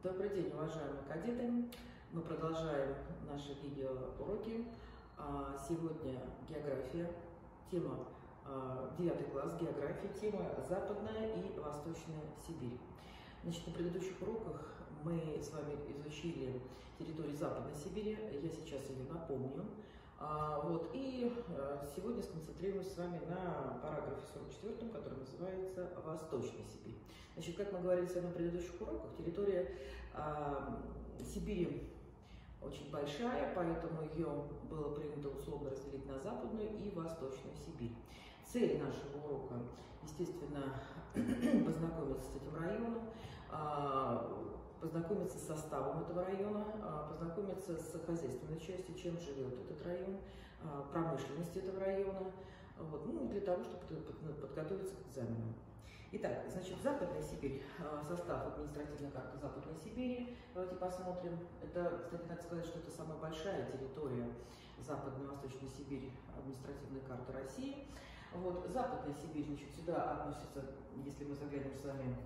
Добрый день, уважаемые кадеты! Мы продолжаем наши видеоуроки. Сегодня география, тема 9 класс, география, тема Западная и Восточная Сибирь. Значит, на предыдущих уроках мы с вами изучили территорию Западной Сибири, я сейчас ее напомню. И сегодня сконцентрируемся с вами на параграфе 44, который называется «Восточная Сибирь». Значит, как мы говорили с вами на предыдущих уроках, территория Сибири очень большая, поэтому ее было принято условно разделить на Западную и Восточную Сибирь. Цель нашего урока, естественно, познакомиться с этим районом, познакомиться с составом этого района, познакомиться с хозяйственной частью, чем живет этот район, промышленность этого района, для того, чтобы подготовиться к экзамену. Итак, значит, Западная Сибирь, состав административной карты Западной Сибири. Давайте посмотрим. Это, кстати, надо сказать, что это самая большая территория Западной и Восточной Сибири административной карты России. Западная Сибирь, значит, сюда относится, если мы заглянем с вами,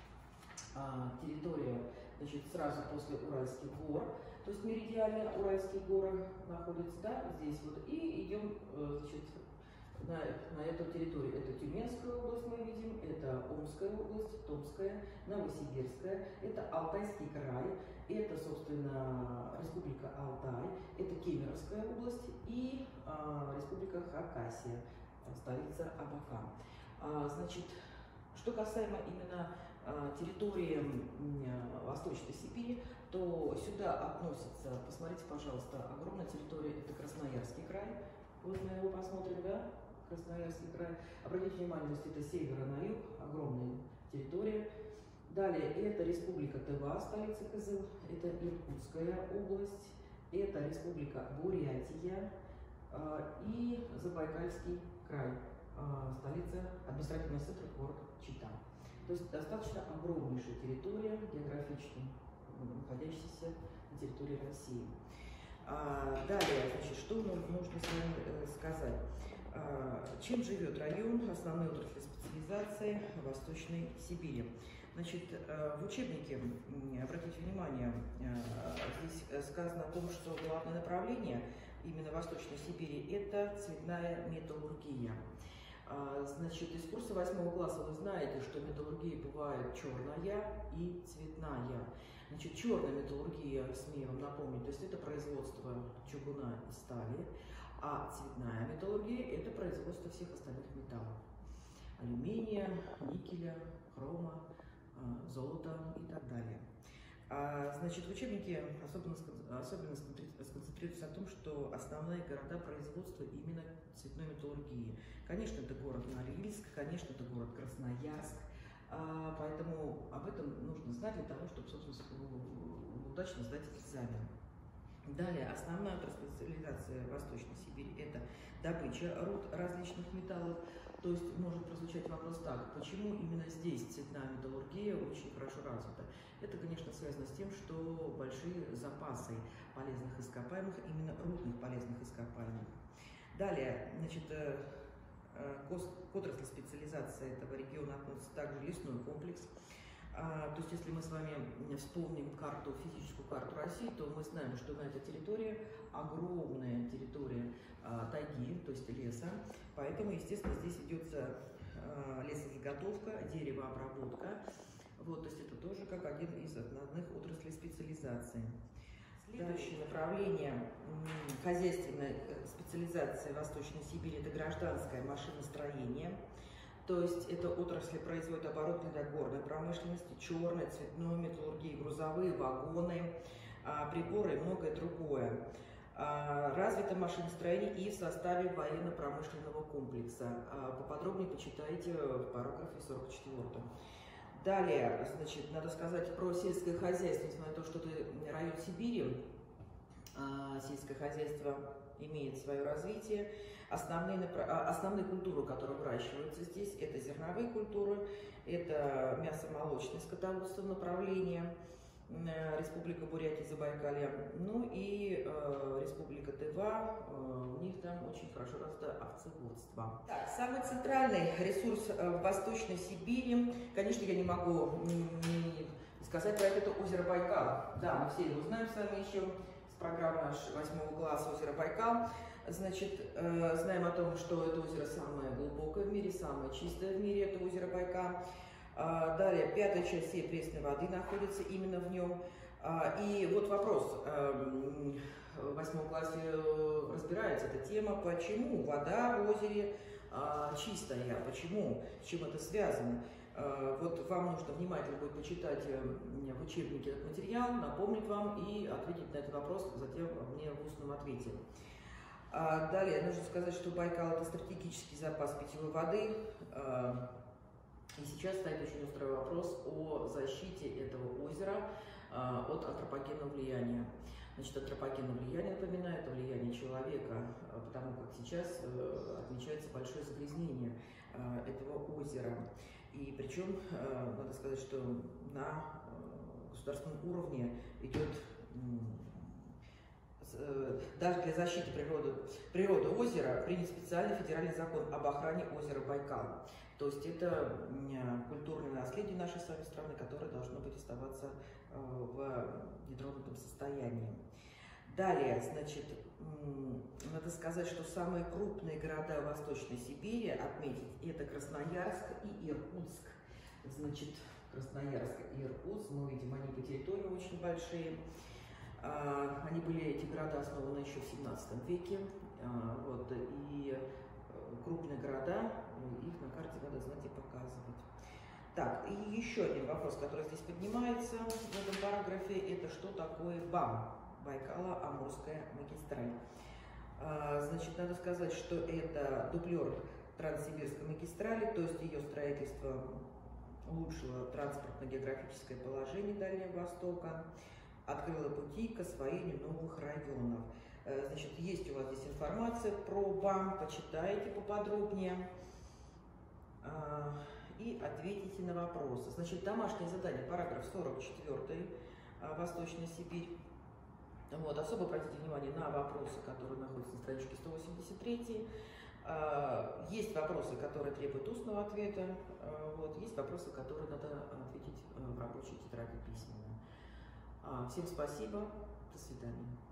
территория, значит, сразу после Уральских гор, то есть меридиально Уральские горы находятся, да, здесь и идем, значит, на эту территорию. Это Тюменская область мы видим, это Омская область, Томская, Новосибирская, это Алтайский край, это, собственно, Республика Алтай, это Кемеровская область и Республика Хакасия, столица Абакан. Значит, что касаемо именно территории Восточной Сибири, то сюда относится, посмотрите, пожалуйста, огромная территория, это Красноярский край. Вот мы его посмотрим, да? Красноярский край. Обратите внимание, это с севера на юг, огромная территория. Далее, это Республика Тыва, столица Кызыл, это Иркутская область, это Республика Бурятия и Забайкальский край, столица, административный центр, город Чита. То есть достаточно огромнейшая территория, географически находящаяся на территории России. Далее, значит, что нам нужно с вами сказать? Чем живет район, основные отрасли специализации Восточной Сибири? Значит, в учебнике, обратите внимание, здесь сказано о том, что главное направление именно Восточной Сибири – это цветная металлургия. Значит, из курса 8 класса вы знаете, что металлургия бывает черная и цветная. Значит, черная металлургия, смею вам напомнить, то есть это производство чугуна и стали, а цветная металлургия – это производство всех остальных металлов. Алюминия, никеля, хрома, золота и так далее. Значит, в учебнике особенно сконцентрируется на том, что основные города производства именно цветной металлургии. Конечно, это город Норильск, конечно, это город Красноярск, поэтому об этом нужно знать для того, чтобы, собственно, удачно сдать экзамен. Далее, основная специализация Восточной Сибири – это добыча руд различных металлов. То есть может прозвучать вопрос так: почему именно здесь цветная металлургия очень хорошо развита? Это, конечно, связано с тем, что большие запасы полезных ископаемых, именно рудных полезных ископаемых. Далее, значит, к отрасли специализации этого региона относится также лесной комплекс. То есть, если мы с вами вспомним физическую карту России, то мы знаем, что на этой территории огромная территория тайги, то есть леса. Поэтому, естественно, здесь ведется лесозаготовка, деревообработка. То есть это тоже как один из основных отраслей специализации. Следующее направление хозяйственной специализации Восточной Сибири – это гражданское машиностроение. То есть это отрасли производят оборудование для горной промышленности, черной, цветной металлургии, грузовые вагоны, приборы и многое другое. Развито машиностроение и в составе военно-промышленного комплекса. Поподробнее почитайте в параграфе 44. Далее, значит, надо сказать про сельское хозяйство, несмотря на то, что это район Сибири, сельское хозяйство имеет свое развитие. Основные культуры, которые выращиваются здесь, это зерновые культуры, это мясо-молочное скотоводство направление, Республика Бурятия, Забайкалье, и Республика Тыва, у них там очень хорошо развито овцеводство. Так, самый центральный ресурс в Восточной Сибири, конечно, я не могу не и сказать про это озеро Байкал. Да, мы все его знаем с вами еще с программы 8 класса озеро Байкал. Значит, знаем о том, что это озеро самое глубокое в мире, самое чистое в мире, это озеро Байкал. Далее, 5-я часть всей пресной воды находится именно в нем. И вот вопрос, в 8 классе разбирается эта тема, почему вода в озере чистая, почему, с чем это связано. Вот вам нужно внимательно будет почитать в учебнике этот материал, напомнить вам и ответить на этот вопрос, затем мне в устном ответе. Далее нужно сказать, что Байкал – это стратегический запас питьевой воды. И сейчас стоит очень острый вопрос о защите этого озера от антропогенного влияния. Значит, антропогенное влияние, напоминаю, это влияние человека, потому как сейчас отмечается большое загрязнение этого озера. И причем, надо сказать, что на государственном уровне идет даже для защиты природы озера принят специальный федеральный закон об охране озера Байкал. То есть это культурное наследие нашей с вами страны, которое должно быть оставаться в нетронутом состоянии. Далее, значит, надо сказать, что самые крупные города Восточной Сибири отметить это Красноярск и Иркутск. Значит, Красноярск и Иркутск, мы видим, они по территории очень большие. Они были, эти города, основаны еще в 17 веке. Вот, и крупные города, их на карте надо знать и показывать. Так, и еще один вопрос, который здесь поднимается в этом параграфе, это что такое БАМ, Байкало-Амурская магистраль. Значит, надо сказать, что это дублер Транссибирской магистрали, то есть ее строительство улучшило транспортно-географическое положение Дальнего Востока, открыло пути к освоению новых районов. Значит, есть у вас здесь информация про БАМ, почитайте поподробнее и ответите на вопросы. Значит, домашнее задание, параграф 44, Восточная Сибирь. Вот, особо обратите внимание на вопросы, которые находятся на страничке 183. Есть вопросы, которые требуют устного ответа, вот, есть вопросы, которые надо ответить в рабочей тетради письменно. Всем спасибо, до свидания.